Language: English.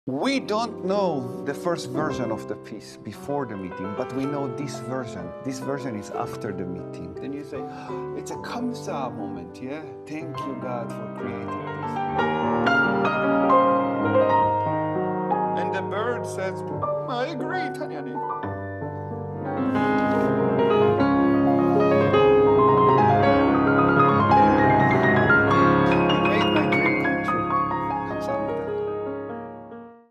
We don't know the first version of the piece before the meeting, but we know this version. This version is after the meeting. Then you say, it's a 감사 moment, yeah? Thank you, God, for creating this. And the bird says, I agree, Tanyani.